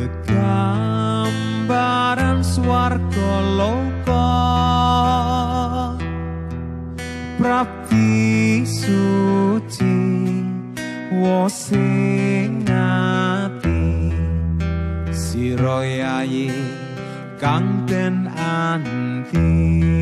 gegambaran swarga loka prapti suci wosing ati sira yayi kang den anti